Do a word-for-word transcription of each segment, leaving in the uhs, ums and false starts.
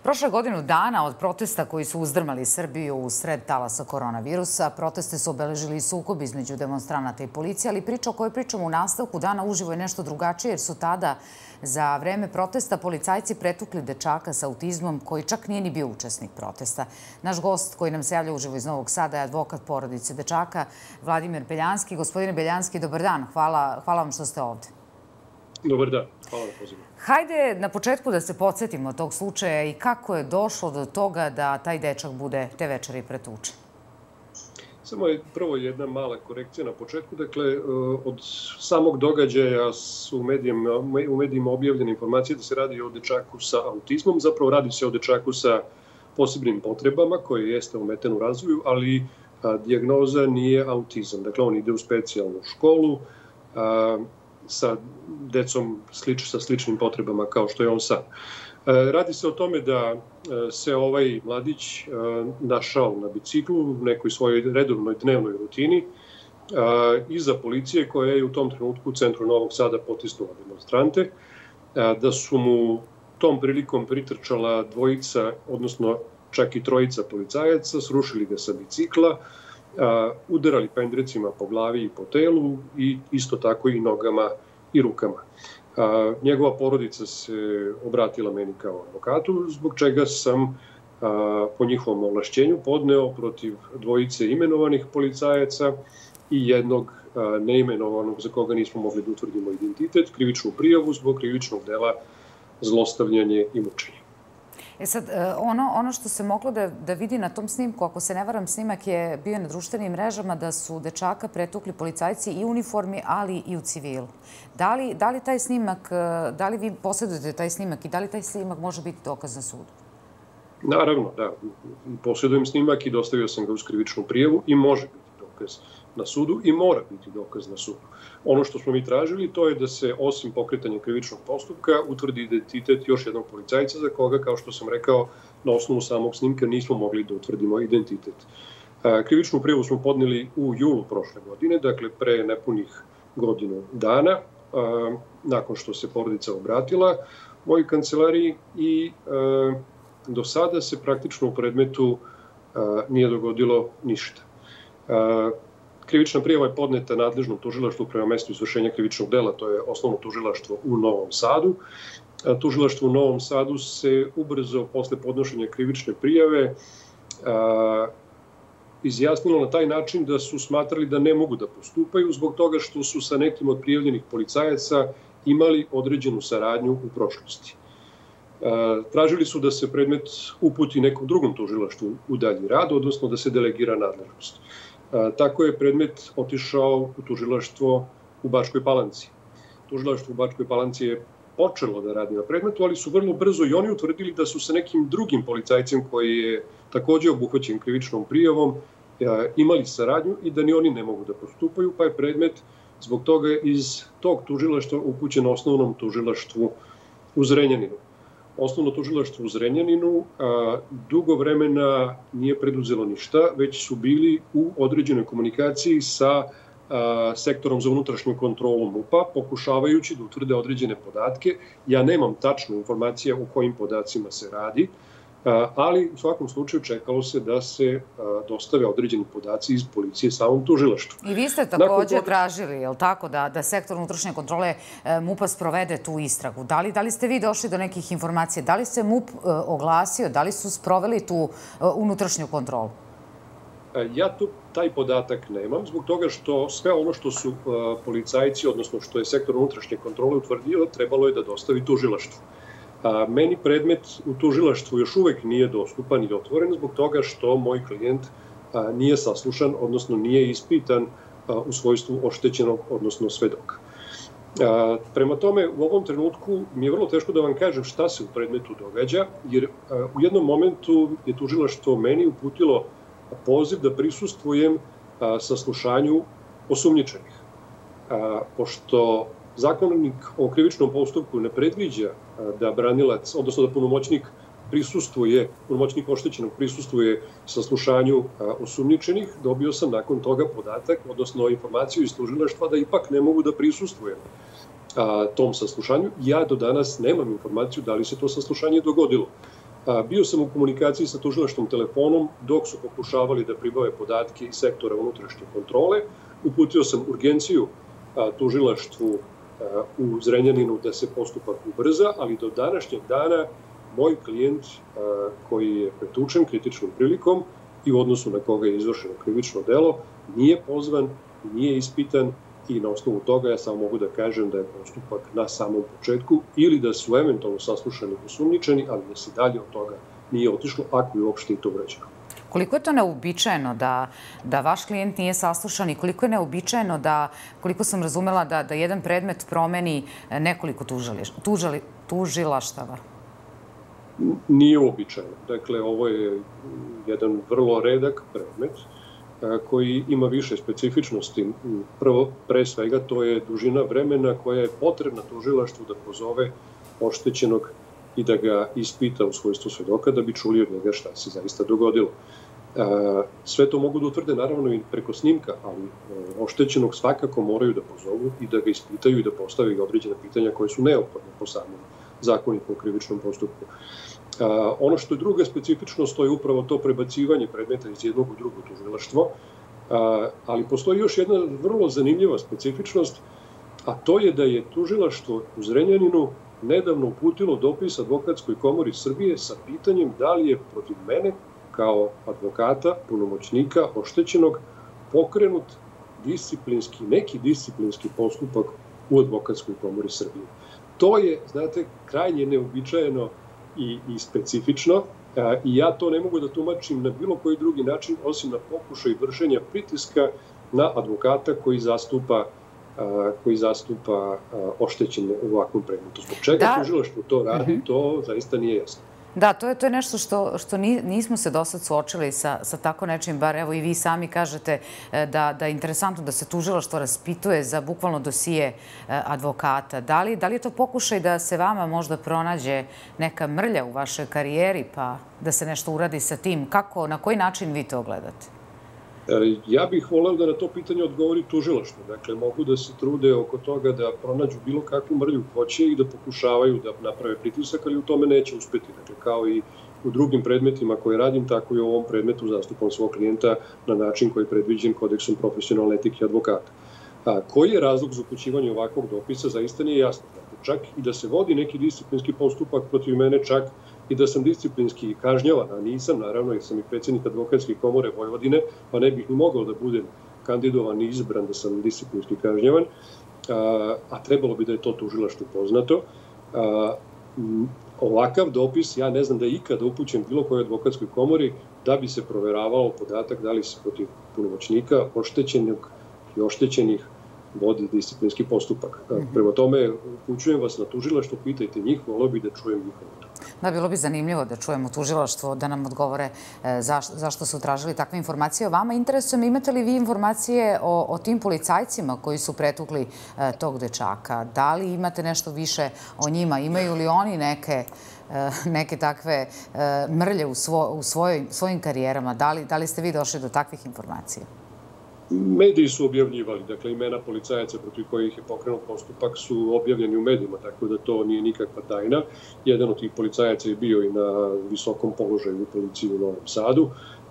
Prošle godinu dana od protesta koji su uzdrmali Srbiju u sred talasa koronavirusa, proteste su obeležili sukob između demonstranata i policije, ali priča o kojoj pričamo u nastavku dana uživo je nešto drugačije, jer su tada za vreme protesta policajci pretukli dečaka sa autizmom koji čak nije ni bio učesnik protesta. Naš gost koji nam se javlja uživo iz Novog Sada je advokat porodice dečaka, Vladimir Beljanski. Gospodine Beljanski, dobar dan. Hvala, hvala vam što ste ovde. Dobar dan. Hvala na pozivu. Hajde na početku da se podsjetimo tog slučaja i kako je došlo do toga da taj dečak bude te večeri pretučen. Samo je prvo jedna mala korekcija na početku. Dakle, od samog događaja su u medijima, u medijima objavljene informacije da se radi o dečaku sa autizmom. Zapravo radi se o dečaku sa posebnim potrebama koji jeste ometen u razvoju, ali dijagnoza nije autizam. Dakle, on ide u specijalnu školu sa decom sa sličnim potrebama kao što je on sam. Radi se o tome da se ovaj mladić našao na biciklu u nekoj svojoj redovnoj dnevnoj rutini iza policije koja je u tom trenutku u centru Novog Sada potisnula demonstrante, da su mu tom prilikom pritrčala dvojica, odnosno čak i trojica policajaca, srušili ga sa bicikla, udarali pendrecima po glavi i po telu i isto tako i nogama i rukama. Njegova porodica se obratila meni kao advokatu, zbog čega sam po njihovom ovlašćenju podneo protiv dvojice imenovanih policajaca i jednog neimenovanog za koga nismo mogli da utvrdimo identitet, krivičnu prijavu zbog krivičnog dela zlostavljanje i mučenje. E sad, ono, ono što se moglo da, da vidi na tom snimku, ako se ne varam, snimak je bio na društvenim mrežama da su dečaka pretukli policajci i u uniformi, ali i u civilu. Da li, da li taj snimak, da li vi posjedujete taj snimak i da li taj snimak može biti dokaz na sudu? Naravno, da. Posjedujem snimak i dostavio sam ga uz krivičnu prijavu i može biti dokaz na sudu i mora biti dokaz na sudu. Ono što smo mi tražili to je da se osim pokretanja krivičnog postupka utvrdi identitet još jednog policajca za koga, kao što sam rekao, na osnovu samog snimka nismo mogli da utvrdimo identitet. Krivičnu prijavu smo podneli u julu prošle godine, dakle pre nepunih godinu dana, nakon što se porodica obratila mojoj kancelariji i do sada se praktično u predmetu nije dogodilo ništa. Krivična prijava je podneta nadležnom tužilaštvu prema mestu izvršenja krivičnog dela, to je osnovno tužilaštvo u Novom Sadu. Tužilaštvo u Novom Sadu se ubrzo posle podnošenja krivične prijave izjasnilo na taj način da su smatrali da ne mogu da postupaju zbog toga što su sa nekim od prijavljenih policajaca imali određenu saradnju u prošlosti. Tražili su da se predmet uputi nekom drugom tužilaštvu u dalji rad, odnosno da se delegira nadležnost. Tako je predmet otišao u tužilaštvo u Bačkoj Palanci. Tužilaštvo u Bačkoj Palanci je počelo da radi na predmetu, ali su vrlo brzo i oni utvrdili da su sa nekim drugim policajcem koji je takođe obuhvaćen krivičnom prijavom imali saradnju i da ni oni ne mogu da postupaju, pa je predmet zbog toga iz tog tužilaštva upućen osnovnom tužilaštvu u Zrenjaninu. Osnovno tužilaštvo u Zrenjaninu dugo vremena nije preduzelo ništa, već su bili u određenoj komunikaciji sa sektorom za unutrašnju kontrolu MUP-a, pokušavajući da utvrde određene podatke. Ja nemam tačne informacije o kojim podacima se radi, ali u svakom slučaju čekalo se da se dostave određeni podaci iz policije samom tužilaštvu. I vi ste takođe tražili, je li tako, da, da sektor unutrašnje kontrole MUP-a sprovede tu istragu. Da li, da li ste vi došli do nekih informacija? Da li se MUP oglasio? Da li su sproveli tu unutrašnju kontrolu? Ja tu taj podatak nemam, zbog toga što sve ono što su policajci, odnosno što je sektor unutrašnje kontrole utvrdio, trebalo je da dostavi tužilaštvu. Meni predmet u tužilaštvu još uvek nije dostupan i otvoren zbog toga što moj klijent nije saslušan, odnosno nije ispitan u svojstvu oštećenog, odnosno svedoka. Prema tome, u ovom trenutku mi je vrlo teško da vam kažem šta se u predmetu događa, jer u jednom momentu je tužilaštvo meni uputilo poziv da prisustvujem saslušanju osumnjičenih. Pošto Zakonik o krivičnom postupku ne predviđa da branilac, odnosno da punomoćnik prisustvuje, punomoćnik oštećenog prisustvuje saslušanju osumnjičenih, dobio sam nakon toga podatak, odnosno informaciju iz tužilaštva da ipak ne mogu da prisustvujem tom saslušanju. Ja do danas nemam informaciju da li se to saslušanje dogodilo. Bio sam u komunikaciji sa tužilaštvom telefonom dok su pokušavali da pribave podatke iz sektora unutrašnje kontrole. Uputio sam urgenciju tužilaštvu u Zrenjaninu da se postupak ubrza, ali do današnjeg dana moj klijent koji je pretučen kritičnom prilikom i u odnosu na koga je izvršeno krivično delo nije pozvan, nije ispitan i na osnovu toga ja samo mogu da kažem da je postupak na samom početku ili da su eventualno saslušani i osumnjičeni, ali da se dalje od toga nije otišlo, ako je uopšte i to urađeno. Koliko je to neobičajeno da, da vaš klijent nije saslušan i koliko je neobičajeno da, koliko sam razumela, da, da jedan predmet promeni nekoliko tužali, tužali, tužilaštava? Nije uobičajeno. Dakle, ovo je jedan vrlo redak predmet koji ima više specifičnosti. Prvo, pre svega, to je dužina vremena koja je potrebna tužilaštvu da pozove oštećenog i da ga ispita u svojstvu svedoka da bi čuli od njega šta se zaista dogodilo. Sve to mogu da utvrde naravno i preko snimka, ali oštećenog svakako moraju da pozovu i da ga ispitaju i da postave određena pitanja koje su neophodne po samom zakoniku o krivičnom postupku. Ono što je druga specifičnost, to je upravo to prebacivanje predmeta iz jednog u drugo tužilaštvo, ali postoji još jedna vrlo zanimljiva specifičnost, a to je da je tužilaštvo u Zrenjaninu nedavno uputilo dopis Advokatskoj komori Srbije sa pitanjem da li je protiv mene kao advokata, punomoćnika, oštećenog, pokrenut disciplinski, neki disciplinski postupak u Advokatskoj komori Srbije. To je, znate, krajnje neobičajeno i, i specifično i ja to ne mogu da tumačim na bilo koji drugi način osim na pokušaj vršenja pritiska na advokata koji zastupa koji zastupa oštećene u ovakvom predmetu. Zbog čega tužilaštvo to radi, to zaista nije jasno. Da, to je, to je nešto što, što nismo se do sad suočili sa, sa tako nečim, bar evo i vi sami kažete da, da je interesantno da se tužilaštvo raspituje za bukvalno dosije advokata. Da li, da li je to pokušaj da se vama možda pronađe neka mrlja u vašoj karijeri pa da se nešto uradi sa tim? Kako, na koji način vi to gledate? Ja bih voleo da na to pitanje odgovori tužilaštvo. Dakle, mogu da se trude oko toga da pronađu bilo kakvu mrlju hoće i da pokušavaju da naprave pritisak, ali u tome neće uspeti. Dakle, kao i u drugim predmetima koje radim, tako i u ovom predmetu zastupam svog klijenta na način koji je predviđen kodeksom profesionalne etike advokata. A koji je razlog za upućivanje ovakvog dopisa, zaista nije jasno. Dakle, čak i da se vodi neki disciplinski postupak protiv mene, čak i da sam disciplinski kažnjavan, a nisam, naravno, jer sam i predsjednik Advokatske komore Vojvodine, pa ne bih ni mogao da budem kandidovan i izbran da sam disciplinski kažnjavan, a, a trebalo bi da je to tužilaštvu poznato. A, m, ovakav dopis, ja ne znam da je ikada upućen bilo kojoj advokatskoj komori da bi se proveravao podatak da li se protiv punomoćnika oštećenog i oštećenih vodi disciplinski postupak. Prema tome, upućujem vas na tužilaštvo, pitajte njih, volio bi da čujem njihovo to. Da, bilo bi zanimljivo da čujemo tužilaštvo, da nam odgovore zašto su tražili takve informacije o vama. Interesuje me, imate li vi informacije o, o tim policajcima koji su pretukli tog dečaka? Da li imate nešto više o njima? Imaju li oni neke, neke takve mrlje u, svo, u svoj, svojim karijerama? Da li, da li ste vi došli do takvih informacija? Mediji su objavljivali, dakle imena policajaca protiv kojih je pokrenut postupak su objavljeni u medijima, tako da to nije nikakva tajna. Jedan od tih policajaca je bio i na visokom položaju u policiji u Novom Sadu.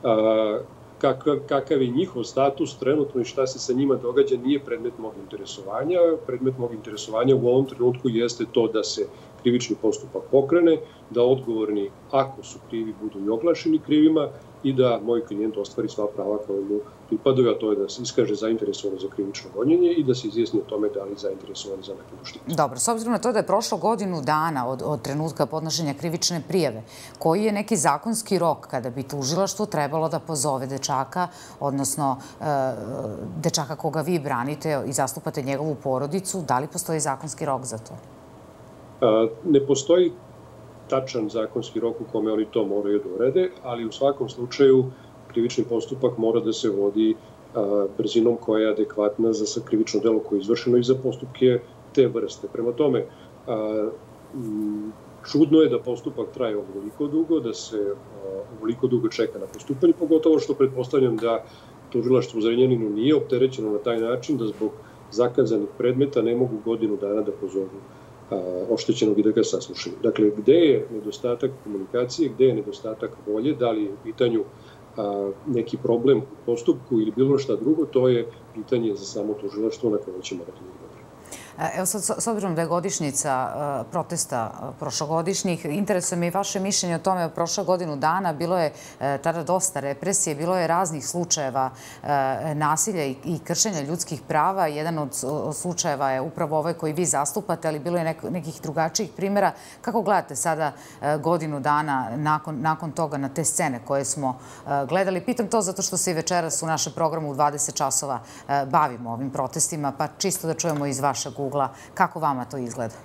Kakav, kakav je njihov status trenutno i šta se sa njima događa nije predmet mog interesovanja. Predmet mog interesovanja u ovom trenutku jeste to da se krivični postupak pokrene, da odgovorni, ako su krivi, budu i oglašeni krivima i da moj klijent ostvari sva prava koje mu pripadaju, a to je da se iskaže zainteresovan za krivično gonjenje i da se izjasni o tome da li je zainteresovan za naknadu štete. Dobro, s obzirom na to da je prošlo godinu dana od, od trenutka podnošenja krivične prijave, koji je neki zakonski rok kada bi tužilaštvo trebalo da pozove dečaka, odnosno e, dečaka koga vi branite i zastupate njegovu porodicu, da li postoji zakonski rok za to? A, ne postoji tačan zakonski rok u kome oni to moraju da urede, ali u svakom slučaju krivični postupak mora da se vodi a, brzinom koja je adekvatna za krivično delo koje je izvršeno i za postupke te vrste. Prema tome, a, m, čudno je da postupak traje ovoliko dugo, da se a, ovoliko dugo čeka na postupanje, pogotovo što pretpostavljam da tužilaštvo u Zrenjaninu nije opterećeno na taj način da zbog zakazanih predmeta ne mogu godinu dana da pozovu oštećenog i da ga saslušaju. Dakle, gde je nedostatak komunikacije, gde je nedostatak volje, da li je u pitanju neki problem u postupku ili bilo šta drugo, to je pitanje za samo tužilaštvo na koje ćemo morati da odgovorimo. Evo sad, s obzirom da je godišnjica protesta prošlogodišnjih, interesuje me i vaše mišljenje o tome. Prošle godinu dana bilo je tada dosta represije, bilo je raznih slučajeva nasilja i kršenja ljudskih prava. Jedan od slučajeva je upravo ovaj koji vi zastupate, ali bilo je nekih drugačijih primjera. Kako gledate sada godinu dana nakon toga na te scene koje smo gledali? Pitam to zato što se i večeras u našem programu u dvadeset časova bavimo ovim protestima, pa čisto da čujemo iz vašeg ugla. Kako vama to izgleda?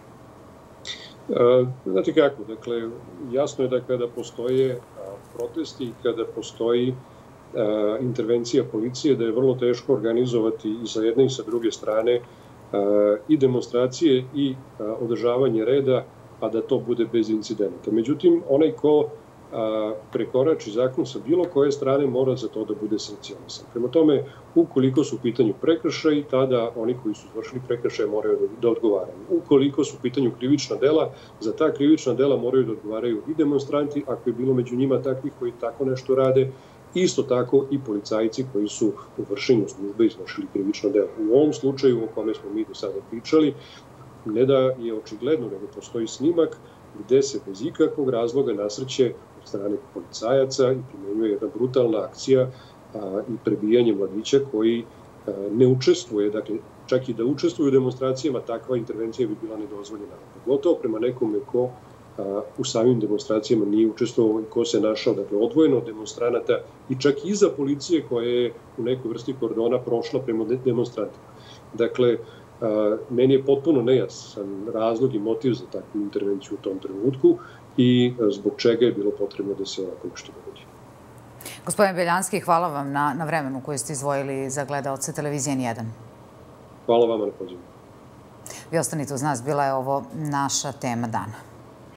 Znate kako, dakle, jasno je da kada postoje protesti i kada postoji intervencija policije, da je vrlo teško organizovati i sa jedne i sa druge strane i demonstracije i održavanje reda, a da to bude bez incidenta. Međutim, onaj ko prekorači zakon sa bilo koje strane mora za to da bude sankcionisan. Prema tome, ukoliko su u pitanju prekršaji, tada oni koji su izvršili prekršaje moraju da odgovaraju. Ukoliko su u pitanju krivična dela, za ta krivična dela moraju da odgovaraju i demonstranti, ako je bilo među njima takvih koji tako nešto rade, isto tako i policajci koji su u vršenju službe izvršili krivično delo. U ovom slučaju o kome smo mi do sada pričali, ne da je očigledno, nego postoji snimak gde se bez ikakvog razloga nasrće od strane policajaca i primenjuje jedna brutalna akcija i prebijanje mladića koji ne učestvuje, dakle, čak i da učestvuje u demonstracijama, takva intervencija bi bila nedozvoljena. Pogotovo prema nekome ko u samim demonstracijama nije učestvovao i ko se našao, dakle, odvojeno od demonstranata i čak i iza policije koja je u nekoj vrsti kordona prošla prema demonstrantima. Dakle, meni je potpuno nejasan razlog i motiv za takvu intervenciju u tom trenutku i zbog čega je bilo potrebno da se ovako nešto dogodi. Gospodin Beljanski, hvala vam na vremenu koje ste izdvojili za gledaoce Televizije N jedan. Hvala vama na pozivu. Vi ostanite uz nas, bila je ovo naša tema dana.